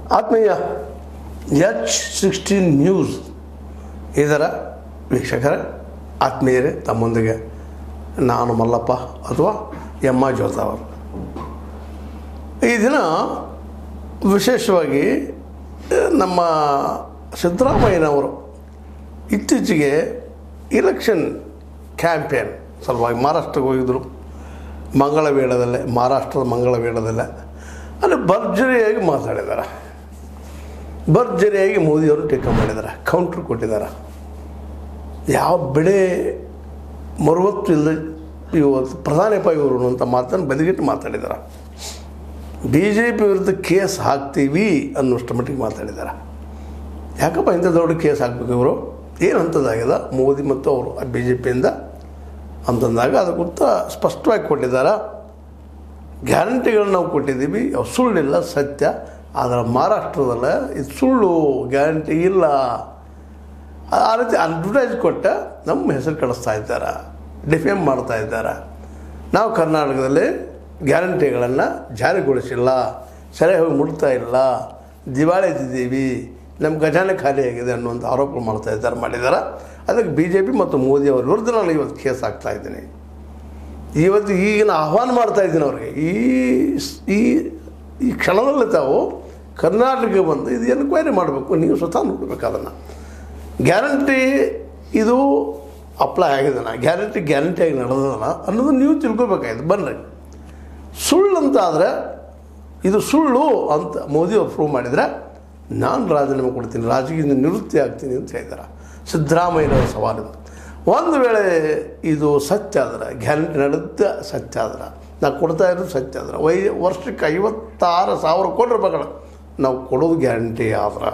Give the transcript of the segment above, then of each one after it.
ಆತ್ಮೀಯ H16 news ಇದರ ವೀಕ್ಷಕರೇ, ಆತ್ಮೀಯರೇ, ತಮ್ಮೊಂದಿಗೆ ನಾನು ಮಲ್ಲಪ್ಪ ಅಥವಾ ಎಮ್ಮ ಜೋತಾವರು. ಈ ದಿನ ವಿಶೇಷವಾಗಿ ನಮ್ಮ ಸಿದ್ದರಾಮಯ್ಯನವರು ಇತ್ತೀಚೆಗೆ ಇಲೆಕ್ಷನ್ ಕ್ಯಾಂಪೇನ್ ಸಲುವಾಗಿ ಮಹಾರಾಷ್ಟ್ರಕ್ಕೆ ಹೋಗಿದ್ದರು. ಮಹಾರಾಷ್ಟ್ರದ ಮಂಗಳವೇಳದಲ್ಲೇ ಅಲ್ಲಿ ಭರ್ಜರಿಯಾಗಿ ಮಾತಾಡಿದ್ದಾರೆ. ಭರ್ಜರಿಯಾಗಿ ಮೋದಿಯವರು ಟೀಕೆ ಮಾಡಿದ್ದಾರೆ, ಕೌಂಟ್ರ್ ಕೊಟ್ಟಿದ್ದಾರೆ. ಯಾವ ಬೆಳೆ ಮರುವತ್ತು ಇಲ್ಲದೆ ಇವತ್ತು ಪ್ರಧಾನಪ್ಪ ಇವರು ಅಂತ ಮಾತನ್ನು ಬದಿಗಿಟ್ಟು ಮಾತಾಡಿದ್ದಾರೆ. BJP ವಿರುದ್ಧ ಕೇಸ್ ಹಾಕ್ತೀವಿ ಅನ್ನೋಷ್ಟು ಮಟ್ಟಿಗೆ ಮಾತಾಡಿದ್ದಾರೆ. ಯಾಕಪ್ಪ ಇಂಥ ದೊಡ್ಡ ಕೇಸ್ ಹಾಕಬೇಕು ಇವರು, ಏನು ಅಂಥದ್ದಾಗಿದೆ ಮೋದಿ ಮತ್ತು ಅವರು BJPಯಿಂದ ಅಂತಂದಾಗ ಅದಕ್ಕೆ ಉತ್ತರ ಸ್ಪಷ್ಟವಾಗಿ ಕೊಟ್ಟಿದ್ದಾರೆ. ಗ್ಯಾರಂಟಿಗಳನ್ನ ನಾವು ಕೊಟ್ಟಿದ್ದೀವಿ, ಅವು ಸುಳ್ಳಿಲ್ಲ, ಸತ್ಯ. ಆದರೆ ಮಹಾರಾಷ್ಟ್ರದಲ್ಲ ಇದು ಸುಳ್ಳು, ಗ್ಯಾರಂಟಿ ಇಲ್ಲ, ಆ ರೀತಿ ಅಡ್ವರ್ಟೈಸ್ ಕೊಟ್ಟ ನಮ್ಮ ಹೆಸರು ಕಳಿಸ್ತಾ ಇದ್ದಾರೆ, ಡಿಫೇಮ್ ಮಾಡ್ತಾ ಇದ್ದಾರೆ. ನಾವು ಕರ್ನಾಟಕದಲ್ಲಿ ಗ್ಯಾರಂಟಿಗಳನ್ನು ಜಾರಿಗೊಳಿಸಿಲ್ಲ, ಸರಿಯಾಗಿ ಹೋಗಿ ಮುಟ್ತಾ ಇಲ್ಲ, ದಿವಾಳಿ ಎದ್ದಿದ್ದೀವಿ, ನಮ್ಮ ಖಜಾನೆ ಖಾಲಿಯಾಗಿದೆ ಅನ್ನುವಂಥ ಆರೋಪ ಮಾಡಿದ್ದಾರೆ. ಅದಕ್ಕೆ BJP ಮತ್ತು ಮೋದಿ ಅವರ ವಿರುದ್ಧ ನಾನು ಇವತ್ತು ಕೇಸ್ ಹಾಕ್ತಾಯಿದ್ದೀನಿ. ಇವತ್ತು ಈಗಿನ ಆಹ್ವಾನ ಮಾಡ್ತಾಯಿದ್ದೀನಿ ಅವ್ರಿಗೆ, ಈ ಕ್ಷಣದಲ್ಲಿ ತಾವು ಕರ್ನಾಟಕಕ್ಕೆ ಬಂದು ಇದು ಎನ್ಕ್ವೈರಿ ಮಾಡಬೇಕು, ನೀವು ಸ್ವತಃ ನೋಡಬೇಕು ಅದನ್ನು. ಗ್ಯಾರಂಟಿ ಇದು ಅಪ್ಲೈ ಆಗಿದ್ದಾನ, ಗ್ಯಾರಂಟಿಯಾಗಿ ನಡೆದದನ ಅನ್ನೋದು ನೀವು ತಿಳ್ಕೊಬೇಕಾಯ್ತು. ಬನ್ನಿ, ಸುಳ್ಳು ಅಂತ ಆದರೆ ಇದು ಸುಳ್ಳು ಅಂತ ಮೋದಿ ಅವರು ಪ್ರೂವ್ ಮಾಡಿದರೆ ನಾನು ರಾಜೀನಾಮೆ ಕೊಡ್ತೀನಿ, ರಾಜಕೀಯದಿಂದ ನಿವೃತ್ತಿ ಆಗ್ತೀನಿ ಅಂತ ಹೇಳಿದ್ದಾರೆ. ಸಿದ್ದರಾಮಯ್ಯನವರ ಸವಾಲಿಂದ ಒಂದು ವೇಳೆ ಇದು ಸತ್ಯ ಆದ್ರೆ, ಗ್ಯಾರಂಟಿ ನಡೆದ ಸತ್ಯ ಆದ್ರೆ, ನಾವು ಕೊಡ್ತಾ ಇರೋದು ಸತ್ಯ ಆದ್ರೆ, ವರ್ಷಕ್ಕೆ 56,000 ಕೋಟಿ ರೂಪಾಯಿಗಳು ನಾವು ಕೊಡೋದು ಗ್ಯಾರಂಟಿ ಆದ್ರೆ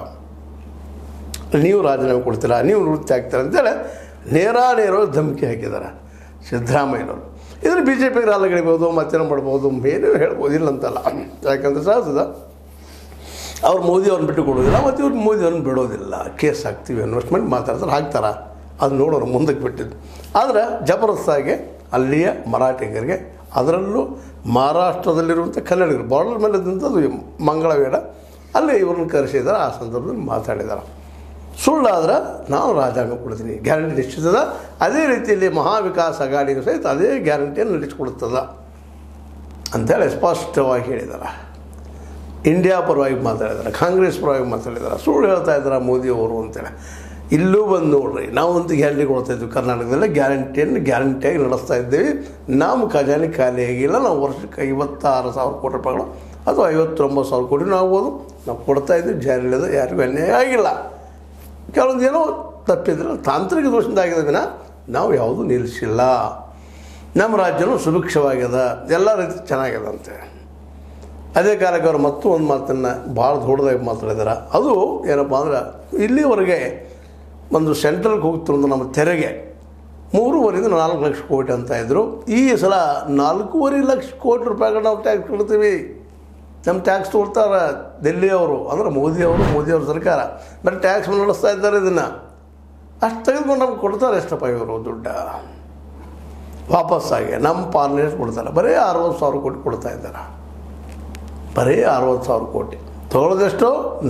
ನೀವು ರಾಜೀನಾಮೆ ಕೊಡ್ತೀರಾ, ನೀವು ನಿವೃತ್ತಿ ಆಗ್ತೀರಾ ಅಂತೇಳಿ ನೇರವಾಗಿ ಧಮಕಿ ಹಾಕಿದ್ದಾರೆ ಸಿದ್ದರಾಮಯ್ಯನವರು. ಇದ್ರ BJPಗೆ ರಾಲಗಳಿರ್ಬೋದು, ಮತ್ತೇನೋ ಮಾಡ್ಬೋದು, ಏನೇನು ಹೇಳ್ಬೋದು, ಇಲ್ಲ ಅಂತಲ್ಲ. ಯಾಕಂದರೆ ಸಹಜದ ಅವ್ರು ಮೋದಿಯವ್ರನ್ನ ಬಿಟ್ಟು ಕೊಡೋದಿಲ್ಲ, ಮತ್ತು ಇವ್ರು ಮೋದಿಯವ್ರನ್ನ ಬಿಡೋದಿಲ್ಲ. ಕೇಸ್ ಹಾಕ್ತೀವಿ ಇನ್ವೆಸ್ಟ್ಮೆಂಟ್ ಮಾತಾಡ್ತಾರೆ, ಹಾಕ್ತಾರೆ, ಅದು ನೋಡೋರು ಮುಂದಕ್ಕೆ ಬಿಟ್ಟಿದ್ದು. ಆದರೆ ಜಬರ್ದಸ್ತಾಗಿ ಅಲ್ಲಿಯ ಮರಾಠಿಗರಿಗೆ, ಅದರಲ್ಲೂ ಮಹಾರಾಷ್ಟ್ರದಲ್ಲಿರುವಂಥ ಕನ್ನಡಿಗರು ಬಾರ್ಡರ್ ಮೇಲೆ ಇದ್ದಂಥದ್ದು ಮಂಗಳವೇಡ, ಅಲ್ಲಿ ಇವ್ರನ್ನ ಕರೆಸಿದ್ದಾರೆ. ಆ ಸಂದರ್ಭದಲ್ಲಿ ಮಾತಾಡಿದ್ದಾರೆ. ಸುಳ್ಳಾದ್ರೆ ನಾವು ರಾಜೀನಾಮೆ ಕೊಡ್ತೀನಿ, ಗ್ಯಾರಂಟಿ ನಿಶ್ಚಿತದ. ಅದೇ ರೀತಿಯಲ್ಲಿ ಮಹಾವಿಕಾಸ್ ಅಘಾಡಿಗೂ ಸಹಿತ ಅದೇ ಗ್ಯಾರಂಟಿಯನ್ನು ನಡೆಸಿಕೊಡುತ್ತದೆ ಅಂಥೇಳಿ ಸ್ಪಷ್ಟವಾಗಿ ಹೇಳಿದ್ದಾರೆ. ಇಂಡಿಯಾ ಪರವಾಗಿ ಮಾತಾಡಿದ್ದಾರೆ, ಕಾಂಗ್ರೆಸ್ ಪರವಾಗಿ ಮಾತಾಡಿದ್ದಾರೆ, ಸುಳ್ಳು ಹೇಳ್ತಾ ಇದ್ದಾರೆ ಮೋದಿಯವರು ಅಂತೇಳಿ. ಇಲ್ಲೂ ಬಂದು ನೋಡ್ರಿ, ನಾವಂತೂ ಗ್ಯಾರಂಟಿ ಕೊಡ್ತಾಯಿದ್ವಿ, ಕರ್ನಾಟಕದಲ್ಲಿ ಗ್ಯಾರಂಟಿಯಾಗಿ ನಡೆಸ್ತಾ ಇದ್ದೀವಿ. ನಮ್ಮ ಖಜಾನೆ ಖಾಲಿಯಾಗಿಲ್ಲ, ನಾವು ವರ್ಷಕ್ಕೆ 56,000 ಕೋಟಿ ರೂಪಾಯಿಗಳು ಅಥವಾ 59,000 ಕೋಟಿನೂ ಆಗ್ಬೋದು, ನಾವು ಕೊಡ್ತಾಯಿದ್ವಿ. ಜಾರಿಯಿಲ್ಲದ ಯಾರಿಗೂ ಅನ್ಯಾಯ ಆಗಿಲ್ಲ. ಕೆಲವೊಂದು ಏನೋ ತಪ್ಪಿದ್ರೆ ತಾಂತ್ರಿಕ ದೋಷದಿಂದ ಆಗಿದೆ ವಿನ ನಾವು ಯಾವುದೂ ನಿಲ್ಲಿಸಿಲ್ಲ. ನಮ್ಮ ರಾಜ್ಯನೂ ಸುಭಿಕ್ಷವಾಗಿದೆ, ಎಲ್ಲ ರೀತಿ ಚೆನ್ನಾಗಿದೆ ಅಂತೆ. ಅದೇ ಕಾಲಕ್ಕೆ ಅವರು ಮತ್ತೂ ಒಂದು ಮಾತನ್ನು ಭಾಳ ದೊಡ್ಡದಾಗಿ ಮಾತಾಡಿದ್ದಾರೆ. ಅದು ಏನಪ್ಪ ಅಂದ್ರೆ, ಇಲ್ಲಿವರೆಗೆ ಒಂದು ಸೆಂಟ್ರಲ್ಗೆ ಹೋಗ್ತಿರೋದು ನಮ್ಮ ತೆರಿಗೆ 3.5 ರಿಂದ 4 ಲಕ್ಷ ಕೋಟಿ ಅಂತ ಇದ್ದರು. ಈ ಸಲ 4.5 ಲಕ್ಷ ಕೋಟಿ ರೂಪಾಯಿಗಳು ನಾವು ಟ್ಯಾಕ್ಸ್ ಕೊಡ್ತೀವಿ. ನಮ್ಮ ಟ್ಯಾಕ್ಸ್ ತೊಗೊಳ್ತಾರೆ ದಿಲ್ಲಿಯವರು, ಅಂದರೆ ಮೋದಿಯವ್ರ ಸರ್ಕಾರ ಬರೀ ಟ್ಯಾಕ್ಸ್ ನಡೆಸ್ತಾ ಇದ್ದಾರೆ. ಇದನ್ನು ಅಷ್ಟು ತೆಗೆದುಕೊಂಡು ನಮ್ಗೆ ಕೊಡ್ತಾರೆ. ಎಷ್ಟಪ್ಪ ಇವರು ದುಡ್ಡು ವಾಪಸ್ಸಾಗಿ ನಮ್ಮ ಪಾರ್ಲಿಮೆಂಟ್ ಕೊಡ್ತಾರೆ. ಬರೀ 60,000 ಕೋಟಿ ಕೊಡ್ತಾ ಇದ್ದಾರೆ. ಬರೀ 60,000 ಕೋಟಿ ತೊಗೊಳ್ಳೋದೆಷ್ಟು?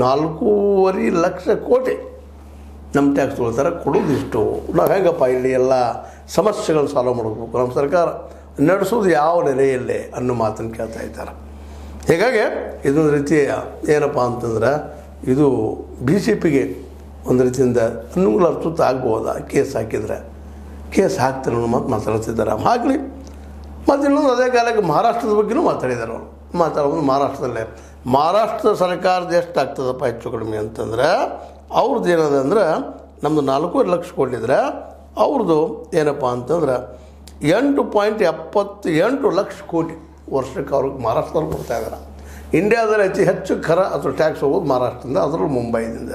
4.5 ಲಕ್ಷ ಕೋಟಿ ನಮ್ಮ ಟ್ಯಾಕ್ಸ್ ತೊಗೊಳ್ತಾರೆ. ಕೊಡೋದಿಷ್ಟು. ನಾವು ಹೇಗಪ್ಪ ಇಲ್ಲಿ ಎಲ್ಲ ಸಮಸ್ಯೆಗಳನ್ನು ಸಾಲ್ವ್ ಮಾಡಬೇಕು, ನಮ್ಮ ಸರ್ಕಾರ ನಡೆಸೋದು ಯಾವ ನೆಲೆಯಲ್ಲೇ ಅನ್ನೋ ಮಾತನ್ನು ಕೇಳ್ತಾ ಇದ್ದಾರೆ. ಹೀಗಾಗಿ ಇದೊಂದು ರೀತಿಯ ಏನಪ್ಪ ಅಂತಂದ್ರೆ, ಇದು BJPಗೆ ಒಂದು ರೀತಿಯಿಂದ ಅನುಕೂಲ ಅರ್ಥುತ್ತ ಆಗ್ಬೋದಾ ಕೇಸ್ ಹಾಕಿದರೆ? ಕೇಸ್ ಹಾಕ್ತಾರೆ ಅನ್ನೋ ಮಾತು ಮಾತಾಡ್ತಿದ್ದಾರೆ. ಆಗಲಿ. ಮತ್ತು ಇನ್ನೊಂದು ಅದೇ ಕಾಲಕ್ಕೆ ಮಹಾರಾಷ್ಟ್ರದ ಬಗ್ಗೆಯೂ ಮಾತಾಡಿದ್ದಾರೆ ಅವರು. ಮಾತಾಡೋದು ಮಹಾರಾಷ್ಟ್ರ ಸರ್ಕಾರದ ಎಷ್ಟು ಆಗ್ತದಪ್ಪ ಹೆಚ್ಚು ಕಡಿಮೆ ಅಂತಂದ್ರೆ, ಅವ್ರದ್ದು ಏನದ ಅಂದ್ರೆ, ನಮ್ಮದು 4.5 ಲಕ್ಷ ಕೊಟ್ಟಿದ್ರೆ ಅವ್ರದ್ದು ಏನಪ್ಪ ಅಂತಂದ್ರೆ 8.78 ಲಕ್ಷ ಕೋಟಿ ವರ್ಷಕ್ಕೆ ಅವ್ರಿಗೆ ಮಹಾರಾಷ್ಟ್ರದಲ್ಲಿ ಕೊಡ್ತಾ ಇದ್ದಾರೆ. ಇಂಡಿಯಾದಲ್ಲಿ ಅತಿ ಹೆಚ್ಚು ಕರ ಅಥವಾ ಟ್ಯಾಕ್ಸ್ ಹೋಗೋದು ಮಹಾರಾಷ್ಟ್ರದಿಂದ, ಅದರಲ್ಲೂ ಮುಂಬೈದಿಂದ.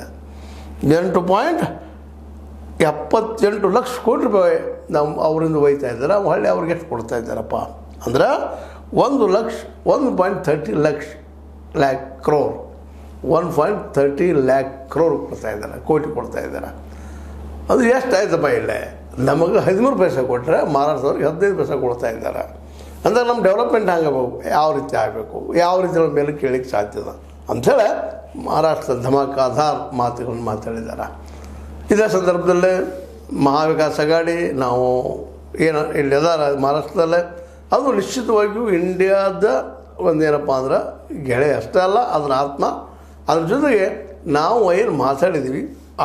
8.78 ಲಕ್ಷ ಕೋಟಿ ರೂಪಾಯಿ ನಾವು ಅವರಿಂದ ಒಯ್ತಾ ಇದ್ದಾರೆ. ಹೊಳ್ಳಿ ಅವ್ರಿಗೆ ಎಷ್ಟು ಕೊಡ್ತಾ ಇದ್ದಾರಪ್ಪ ಅಂದ್ರೆ 1.30 lakh crore 1.30 lakh crore ಕೊಡ್ತಾ ಇದ್ದಾರೆ, ಕೋಟಿ ಕೊಡ್ತಾ ಇದ್ದಾರೆ. ಅದು ಎಷ್ಟು ಆಯ್ತಪ್ಪ? ಇಲ್ಲೇ ನಮಗೆ 13 ಪೈಸೆ ಕೊಟ್ಟರೆ ಮಹಾರಾಷ್ಟ್ರದವ್ರಿಗೆ 15 ಪೈಸೆ ಕೊಡ್ತಾ ಇದ್ದಾರೆ. ಅಂದರೆ ನಮ್ಮ ಡೆವಲಪ್ಮೆಂಟ್ ಆಗಬೇಕು, ಯಾವ ರೀತಿ ಆಗಬೇಕು, ಯಾವ ರೀತಿ ಮೇಲೆ ಕೇಳಲಿಕ್ಕೆ ಸಾಧ್ಯದ ಅಂಥೇಳಿ ಮಹಾರಾಷ್ಟ್ರದ ಧಮಾಕಾಧಾರ್ ಮಾತುಗಳನ್ನು ಮಾತಾಡಿದ್ದಾರೆ. ಇದೇ ಸಂದರ್ಭದಲ್ಲೇ ಮಹಾವಿಕಾಸ್ ಅಘಾಡಿ ನಾವು ಏನು ಇಲ್ಲಿ ಅದಾರ ಮಹಾರಾಷ್ಟ್ರದಲ್ಲೇ, ಅದು ನಿಶ್ಚಿತವಾಗಿಯೂ ಇಂಡಿಯಾದ ಒಂದೇನಪ್ಪ ಅಂದ್ರೆ ಗೆಳೆ ಅಷ್ಟೇ ಅಲ್ಲ, ಅದರ ಆತ್ಮ. ಅದ್ರ ಜೊತೆಗೆ ನಾವು ಏನು ಮಾತಾಡಿದ್ವಿ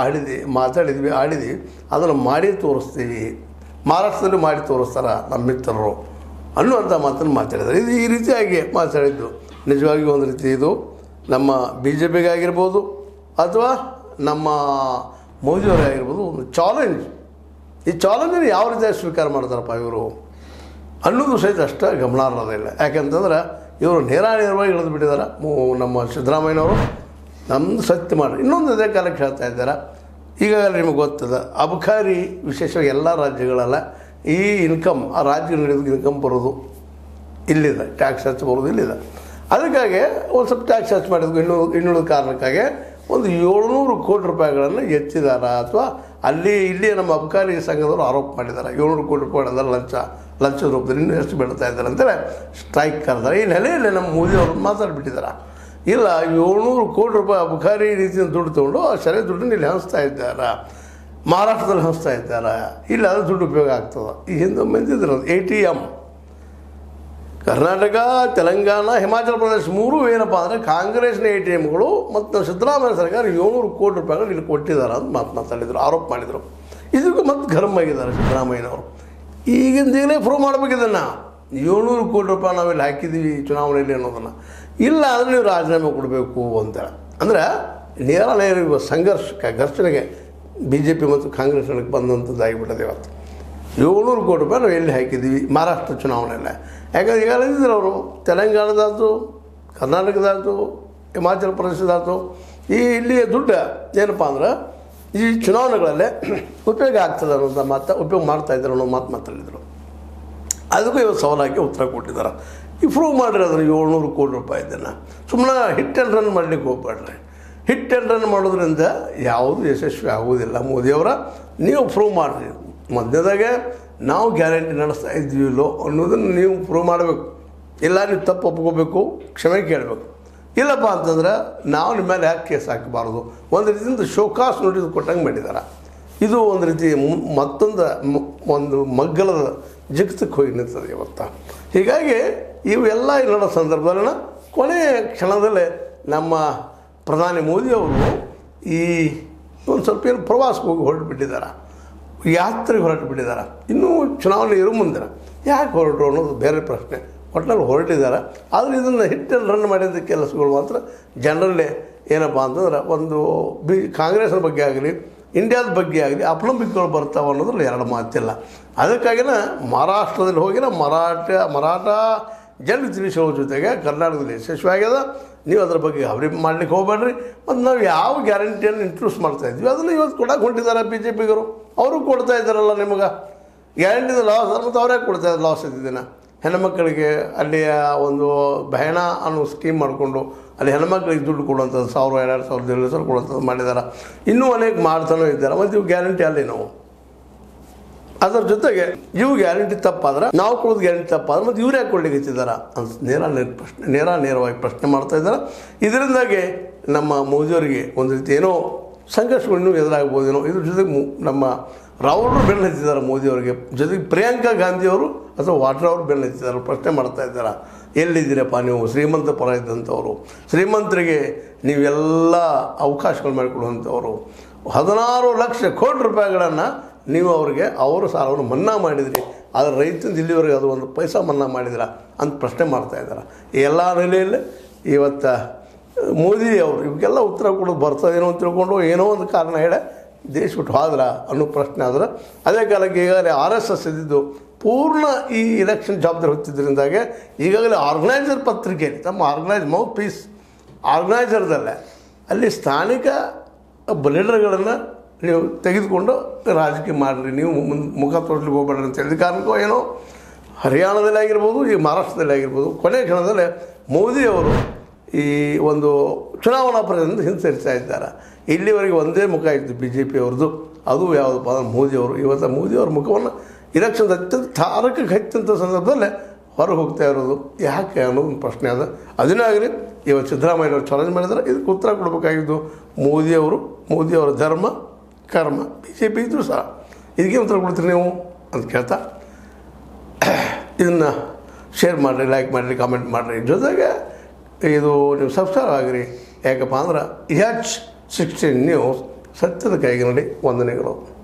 ಆಡಿದ್ವಿ ಅದನ್ನು ಮಾಡಿ ತೋರಿಸ್ತೀವಿ, ಮಹಾರಾಷ್ಟ್ರದಲ್ಲಿ ಮಾಡಿ ತೋರಿಸ್ತಾರೆ ನಮ್ಮ ಮಿತ್ರರು ಅನ್ನುವಂಥ ಮಾತನ್ನು ಮಾತಾಡಿದ್ದಾರೆ. ಇದು ಈ ರೀತಿಯಾಗಿ ಮಾತಾಡಿದ್ದು ನಿಜವಾಗಿ ಒಂದು ರೀತಿ ಇದು ನಮ್ಮ ಬಿ ಜೆ ಪಿಗಾಗಿರ್ಬೋದು ಅಥವಾ ನಮ್ಮ ಮೋದಿಯವರಾಗಿರ್ಬೋದು ಒಂದು ಚಾಲೆಂಜ್. ಈ ಚಾಲೆಂಜನ್ನು ಯಾವ ರೀತಿಯಾಗಿ ಸ್ವೀಕಾರ ಮಾಡ್ತಾರಪ್ಪ ಇವರು ಅನ್ನೋದು ಸಹಿತ ಅಷ್ಟೇ ಗಮನಾರ್ಹದಿಲ್ಲ. ಯಾಕೆಂತಂದ್ರೆ ಇವರು ನೇರವಾಗಿ ಇಳಿದು ಬಿಟ್ಟಿದ್ದಾರೆ. ನಮ್ಮ ಸಿದ್ದರಾಮಯ್ಯನವರು ನಮ್ಮದು ಸತ್ಯ ಮಾಡಿ ಇನ್ನೊಂದು ಇದೇ ಕಾಲಕ್ಕೆ ಹೇಳ್ತಾ ಇದ್ದಾರೆ. ಈಗಾಗಲೇ ನಿಮಗೆ ಗೊತ್ತದ ಅಬಕಾರಿ ವಿಶೇಷವಾಗಿ ಎಲ್ಲ ರಾಜ್ಯಗಳಲ್ಲ ಈ ಇನ್ಕಮ್, ಆ ರಾಜ್ಯ ನಡೆಯೋದಕ್ಕೆ ಇನ್ಕಮ್ ಬರೋದು ಇಲ್ಲಿದೆ, ಟ್ಯಾಕ್ಸ್ ಹೆಚ್ಚು ಬರೋದು ಇಲ್ಲಿದೆ. ಅದಕ್ಕಾಗಿ ಒಂದು ಸ್ವಲ್ಪ ಟ್ಯಾಕ್ಸ್ ಹೆಚ್ಚು ಮಾಡಿದ್ವಿ ಇನ್ನುಳಿದ ಕಾರಣಕ್ಕಾಗಿ ಒಂದು 700 ಕೋಟಿ ರೂಪಾಯಿಗಳನ್ನು ಹೆಚ್ಚಿದಾರ ಅಥವಾ ಇಲ್ಲಿ ನಮ್ಮ ಅಬಕಾರಿ ಸಂಘದವರು ಆರೋಪ ಮಾಡಿದ್ದಾರೆ. 700 ಕೋಟಿ ರೂಪಾಯಿಗಳನ್ನು ಲಂಚದ ರೂಪದಲ್ಲಿ ಇನ್ನೂ ಎಷ್ಟು ಬೀಳ್ತಾ ಇದ್ದಾರೆ ಅಂತೇಳಿ ಸ್ಟ್ರೈಕ್ ಕರೆದಾರೆ. ಈ ನೆಲೆಯಲ್ಲಿ ನಮ್ಮ ಮೋದಿಯವರು ಮಾತಾಡಿಬಿಟ್ಟಿದ್ದಾರೆ. ಇಲ್ಲ 700 ಕೋಟಿ ರೂಪಾಯಿ ಅಬಕಾರಿ ರೀತಿಯಿಂದ ದುಡ್ಡು ತೊಗೊಂಡು ಆ ಸರಿ ದುಡ್ಡನ್ನು ಇಲ್ಲಿ ಹಂಚ್ತಾ ಇದ್ದಾರೆ, ಮಹಾರಾಷ್ಟ್ರದಲ್ಲಿ ಹಂಚ್ತಾ ಇದ್ದಾರೆ, ಇಲ್ಲಿ ಅದು ದುಡ್ಡು ಉಪಯೋಗ ಆಗ್ತದೆ. ಈ ಹಿಂದೆ ಬಂದಿದ್ರು ATM ಕರ್ನಾಟಕ, ತೆಲಂಗಾಣ, ಹಿಮಾಚಲ ಪ್ರದೇಶ 3 ಏನಪ್ಪ ಅಂದರೆ ಕಾಂಗ್ರೆಸ್ನ ATMಗಳು ಮತ್ತು ಸಿದ್ದರಾಮಯ್ಯ ಸರ್ಕಾರ 700 ಕೋಟಿ ರೂಪಾಯಿಗಳು ಇಲ್ಲಿ ಕೊಟ್ಟಿದ್ದಾರೆ ಅಂತ ಮಾತಾಡಿದರು, ಆರೋಪ ಮಾಡಿದರು. ಇದಕ್ಕೂ ಮತ್ತೆ ಗರಂ ಆಗಿದ್ದಾರೆ ಸಿದ್ದರಾಮಯ್ಯನವರು. ಈಗಿಂದಲೇ ಪ್ರೂವ್ ಮಾಡ್ಬೇಕು ಇದನ್ನು. 700 ಕೋಟಿ ರೂಪಾಯಿ ನಾವಿಲ್ಲಿ ಹಾಕಿದ್ದೀವಿ ಚುನಾವಣೆಯಲ್ಲಿ ಅನ್ನೋದನ್ನು, ಇಲ್ಲ ಅಂದರೆ ನೀವು ರಾಜೀನಾಮೆ ಕೊಡಬೇಕು ಅಂತೇಳಿ. ಅಂದರೆ ನೇರ ಘರ್ಷಣೆಗೆ BJP ಮತ್ತು ಕಾಂಗ್ರೆಸ್ ಒಳಗೆ ಬಂದಂಥದ್ದಾಗಿಬಿಟ್ಟದೆ. ಇವತ್ತು 700 ಕೋಟಿ ರೂಪಾಯಿ ನಾವು ಎಲ್ಲಿ ಹಾಕಿದ್ದೀವಿ ಮಹಾರಾಷ್ಟ್ರ ಚುನಾವಣೆಯಲ್ಲೇ. ಯಾಕಂದ್ರೆ ಈಗ ಹೇಳಿದ್ರು ಅವರು ತೆಲಂಗಾಣದಾಯ್ತು, ಕರ್ನಾಟಕದಾಯ್ತು, ಹಿಮಾಚಲ ಪ್ರದೇಶದಾಯ್ತು, ಇಲ್ಲಿಯ ದುಡ್ಡು ಏನಪ್ಪ ಅಂದ್ರೆ ಈ ಚುನಾವಣೆಗಳಲ್ಲೇ ಉಪಯೋಗ ಆಗ್ತದೆ ಅನ್ನೋಂಥ ಮಾತು, ಉಪಯೋಗ ಮಾಡ್ತಾಯಿದ್ದಾರೆ ಅನ್ನೋ ಮಾತು ಮಾತಾಡಿದರು. ಅದಕ್ಕೂ ಇವತ್ತು ಸವಾಲಾಗಿ ಉತ್ತರ ಕೊಟ್ಟಿದ್ದಾರೆ. ಈ ಪ್ರೂವ್ ಮಾಡಿರಿ ಅದನ್ನು 700 ಕೋಟಿ ರೂಪಾಯಿ ಇದನ್ನು. ಸುಮ್ಮನೆ ಹಿಟ್ ಆ್ಯಂಡ್ ರನ್ ಮಾಡಲಿಕ್ಕೆ ಹೋಗ್ಬೇಡ್ರಿ. ಹಿಟ್ ಆ್ಯಂಡ್ ರನ್ ಮಾಡೋದ್ರಿಂದ ಯಾವುದು ಯಶಸ್ವಿ ಆಗುವುದಿಲ್ಲ. ಮೋದಿಯವರ ನೀವು ಪ್ರೂವ್ ಮಾಡಿರಿ. ಮಧ್ಯದಾಗೆ ನಾವು ಗ್ಯಾರಂಟಿ ನಡೆಸ್ತಾ ಇದ್ದೀವಿಲ್ಲೋ ಅನ್ನೋದನ್ನು ನೀವು ಪ್ರೂವ್ ಮಾಡಬೇಕು. ಇಲ್ಲ ನೀವು ತಪ್ಪು ಒಪ್ಕೋಬೇಕು, ಕ್ಷಮೆ ಕೇಳಬೇಕು. ಇಲ್ಲಪ್ಪ ಅಂತಂದ್ರೆ ನಾವು ನಿಮ್ಮ ಮೇಲೆ ಯಾಕೆ ಕೇಸ್ ಹಾಕಬಾರ್ದು. ಒಂದು ರೀತಿಯಿಂದ ಶೋಕಾಸ್ ನೋಟಿಸ್ ಕೊಟ್ಟಂಗೆ ಮಾಡಿದ್ದಾರೆ. ಇದು ಒಂದು ರೀತಿ ಒಂದು ಮಗ್ಗಲದ ಜಿಗ್ತಕ್ಕೆ ಹೋಗಿ ನಿಂತದೆ ಇವತ್ತು. ಹೀಗಾಗಿ ಇವೆಲ್ಲ ಇಲ್ಲದ ಸಂದರ್ಭದಲ್ಲಿ ಕೊನೆಯ ಕ್ಷಣದಲ್ಲೇ ನಮ್ಮ ಪ್ರಧಾನಿ ಮೋದಿಯವರು ಈ ಒಂದು ಸ್ವಲ್ಪ ಏನು ಪ್ರವಾಸಕ್ಕೆ ಹೋಗಿ ಹೊರಟುಬಿಟ್ಟಿದ್ದಾರೆ, ಯಾತ್ರೆಗೆ ಹೊರಟುಬಿಟ್ಟಿದ್ದಾರೆ. ಇನ್ನೂ ಚುನಾವಣೆ ಇರೋ ಮುಂದೆ ಯಾಕೆ ಹೊರಟರು ಅನ್ನೋದು ಬೇರೆ ಪ್ರಶ್ನೆ. ಒಟ್ಟಿನಲ್ಲಿ ಹೊರಟಿದ್ದಾರೆ. ಆದರೆ ಇದನ್ನು ಹಿಟ್ ಆ್ಯಂಡ್ ರನ್ ಮಾಡಿದ ಕೆಲಸಗಳು ಮಾತ್ರ ಜನರಲ್ಲೇ ಏನಪ್ಪ ಅಂತಂದ್ರೆ ಒಂದು ಕಾಂಗ್ರೆಸ್ನ ಬಗ್ಗೆ ಆಗಲಿ ಇಂಡಿಯಾದ ಬಗ್ಗೆ ಆಗಲಿ ಅಪನಂಬಿಕೆಗಳು ಬರ್ತಾವೆ ಅನ್ನೋದ್ರಲ್ಲಿ ಎರಡು ಮಾತಿಲ್ಲ. ಅದಕ್ಕಾಗಿನ ಮಹಾರಾಷ್ಟ್ರದಲ್ಲಿ ಹೋಗಿನ ಮರಾಠ ಜನ ತಿಳಿಸೋ ಜೊತೆಗೆ ಕರ್ನಾಟಕದಲ್ಲಿ ಯಶಸ್ವಿಯಾಗ್ಯದ. ನೀವು ಅದರ ಬಗ್ಗೆ ಅವರಿ ಮಾಡ್ಲಿಕ್ಕೆ ಹೋಗಬೇಡ್ರಿ. ಮತ್ತು ನಾವು ಯಾವ ಗ್ಯಾರಂಟಿಯನ್ನು ಇಂಟ್ರೊಡ್ಯೂಸ್ ಮಾಡ್ತಾಯಿದ್ವಿ ಅದನ್ನು ಇವತ್ತು ಕೊಡಕ್ಕೆ ಹೊಂಟಿದ್ದಾರೆ BJPಗರು. ಅವರು ಕೊಡ್ತಾ ಇದ್ದಾರಲ್ಲ ನಿಮಗೆ ಗ್ಯಾರಂಟಿದ ಲಾಸ್, ಮತ್ತು ಅವರೇ ಕೊಡ್ತಾ ಇದ್ದಾರೆ ಲಾಸ್ ಇದ್ದಿದ್ದೇನೆ. ಹೆಣ್ಮಕ್ಕಳಿಗೆ ಅಲ್ಲಿಯ ಒಂದು ಬಹಣ ಅನ್ನೋ ಸ್ಕೀಮ್ ಮಾಡಿಕೊಂಡು ಅಲ್ಲಿ ಹೆಣ್ಮಕ್ಳಿಗೆ ದುಡ್ಡು ಕೊಡುವಂಥದ್ದು 1000, 2000, 1500 ಕೊಡುವಂಥದ್ದು ಮಾಡಿದ್ದಾರೆ. ಇನ್ನೂ ಅನೇಕ ಮಾಡ್ತಾನೂ ಇದ್ದಾರೆ. ಮತ್ತು ಇವು ಗ್ಯಾರಂಟಿ ಅಲ್ಲಿ ನಾವು ಅದರ ಜೊತೆಗೆ ಇವು ಗ್ಯಾರಂಟಿ ತಪ್ಪಾದ್ರೆ ನಾವು ಕೊಡೋದು ಗ್ಯಾರಂಟಿ ತಪ್ಪಾದ್ರೆ ಮತ್ತು ಇವ್ರು ಯಾಕೆ ಕೊಡ್ಲಿಕ್ಕೆ ಹಚ್ಚಿದಾರ ಅಂತ ನೇರವಾಗಿ ಪ್ರಶ್ನೆ ಮಾಡ್ತಾ ಇದ್ದಾರೆ. ಇದರಿಂದಾಗಿ ನಮ್ಮ ಮೋದಿಯವರಿಗೆ ಒಂದು ರೀತಿ ಏನೋ ಸಂಘರ್ಷಗಳು ಎದುರಾಗ್ಬೋದೇನೋ. ಇದ್ರ ಜೊತೆಗೆ ನಮ್ಮ ರಾಹುಲ್ ಬೆನ್ನು ಹತ್ತಿದ್ದಾರೆ ಮೋದಿಯವರಿಗೆ. ಜೊತೆಗೆ ಪ್ರಿಯಾಂಕಾ ಗಾಂಧಿಯವರು ಅಥವಾ ವಾಡ್ರಾ ಅವರು ಬೆನ್ನು ಹತ್ತಿದ್ದಾರೆ. ಪ್ರಶ್ನೆ ಮಾಡ್ತಾ ಇದ್ದಾರೆ, ಎಲ್ಲಿದ್ದೀರಪ್ಪ ನೀವು ಶ್ರೀಮಂತ ಪರ ಇದ್ದಂಥವರು, ಶ್ರೀಮಂತರಿಗೆ ನೀವೆಲ್ಲ ಅವಕಾಶಗಳು ಮಾಡಿಕೊಡುವಂಥವರು, 16 ಲಕ್ಷ ಕೋಟಿ ರೂಪಾಯಿಗಳನ್ನು ನೀವು ಅವರ ಸಾಲವನ್ನು ಮನ್ನಾ ಮಾಡಿದ್ರಿ, ಆದರೆ ರೈತಂದು ಇಲ್ಲಿವರೆಗೆ ಅದು ಒಂದು ಪೈಸಾ ಮನ್ನಾ ಮಾಡಿದಿರ ಅಂತ ಪ್ರಶ್ನೆ ಮಾಡ್ತಾ ಇದ್ದಾರೆ. ಈ ಎಲ್ಲ ನೆಲೆಯಲ್ಲಿ ಇವತ್ತು ಮೋದಿ ಅವರು ಇವಕ್ಕೆಲ್ಲ ಉತ್ತರ ಕೊಡೋದು ಬರ್ತದೇನೋ ಅಂತ ತಿಳ್ಕೊಂಡು ಏನೋ ಒಂದು ಕಾರಣ ಹೇಳಿ ದೇಶ ಬಿಟ್ಟು ಹೋದ್ರ ಅನ್ನೋ ಪ್ರಶ್ನೆ ಆದ್ರೆ, ಅದೇ ಕಾಲಕ್ಕೆ ಈಗಾಗಲೇ RSS ಇದ್ದಿದ್ದು ಪೂರ್ಣ ಈ ಎಲೆಕ್ಷನ್ ಜವಾಬ್ದಾರಿ ಹೊತ್ತಿದ್ದರಿಂದಾಗೆ ಈಗಾಗಲೇ ಆರ್ಗನೈಸರ್ ಪತ್ರಿಕೆಯಲ್ಲಿ ತಮ್ಮ ಮೌತ್ ಪೀಸ್ ಆರ್ಗನೈಸರ್ದಲ್ಲೇ ಅಲ್ಲಿ ಸ್ಥಾನಿಕ ಲೀಡರ್ಗಳನ್ನು ನೀವು ತೆಗೆದುಕೊಂಡು ರಾಜಕೀಯ ಮಾಡಿರಿ, ನೀವು ಮುಖ ತೋರಿಸ್ಲಿಕ್ಕೆ ಹೋಗ್ಬೇಡ್ರಿ ಅಂತ ಹೇಳಿದ ಕಾರಣಕ್ಕೋ ಏನೋ ಹರಿಯಾಣದಲ್ಲಿ ಆಗಿರ್ಬೋದು, ಈ ಮಹಾರಾಷ್ಟ್ರದಲ್ಲಿ ಆಗಿರ್ಬೋದು, ಕೊನೆಯ ಕ್ಷಣದಲ್ಲೇ ಮೋದಿಯವರು ಈ ಒಂದು ಚುನಾವಣಾ ಪ್ರಚಾರದಿಂದ ಹಿಂಸರಿಸ್ತಾ ಇದ್ದಾರೆ. ಇಲ್ಲಿವರೆಗೆ ಒಂದೇ ಮುಖ ಇತ್ತು BJP ಅವ್ರದ್ದು, ಅದು ಯಾವುದಪ್ಪ ಅಂದ್ರೆ ಮೋದಿಯವರು. ಇವತ್ತು ಮೋದಿಯವ್ರ ಮುಖವನ್ನು ಇಲೆಕ್ಷನ್ ಅತ್ಯಂತ ತಾರಕಕ್ಕೆ ಹಚ್ಚಂಥ ಸಂದರ್ಭದಲ್ಲೇ ಹೊರಗೆ ಹೋಗ್ತಾ ಇರೋದು ಯಾಕೆ ಅನ್ನೋದೊಂದು ಪ್ರಶ್ನೆ ಅದ. ಅದನ್ನೇ ಆಗಲಿ ಇವತ್ತು ಸಿದ್ದರಾಮಯ್ಯವ್ರು ಚಾಲೆಂಜ್ ಮಾಡಿದ್ರೆ ಇದಕ್ಕೆ ಉತ್ತರ ಕೊಡಬೇಕಾಗಿದ್ದು ಮೋದಿಯವರ ಧರ್ಮ ಕರ್ಮ. BJP ಇದ್ದರೂ ಸಹ ಇದಕ್ಕೆ ಉತ್ತರ ಕೊಡ್ತೀರಿ ನೀವು ಅಂತ ಕೇಳ್ತಾ, ಇದನ್ನು ಶೇರ್ ಮಾಡಿರಿ, ಲೈಕ್ ಮಾಡಿರಿ, ಕಾಮೆಂಟ್ ಮಾಡಿರಿ, ಜೊತೆಗೆ ಇದು ನೀವು ಸಬ್ಸ್ಕ್ರೈಬ್ ಆಗಿರಿ. ಯಾಕಪ್ಪ ಅಂದ್ರೆ H16 ನ್ಯೂಸ್ ಸತ್ಯದ ಕೈಗೆ ನೋಡಿ. ವಂದನೆಗಳು.